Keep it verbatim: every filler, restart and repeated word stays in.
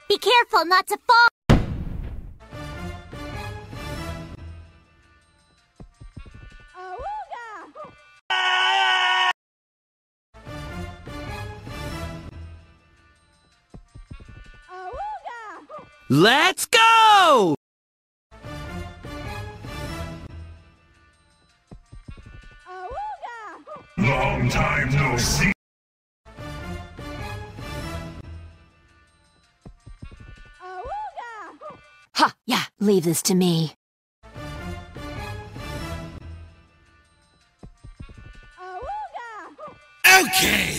Be careful not to fall! Let's go! Long time no see. Ha! Yeah, leave this to me. Okay!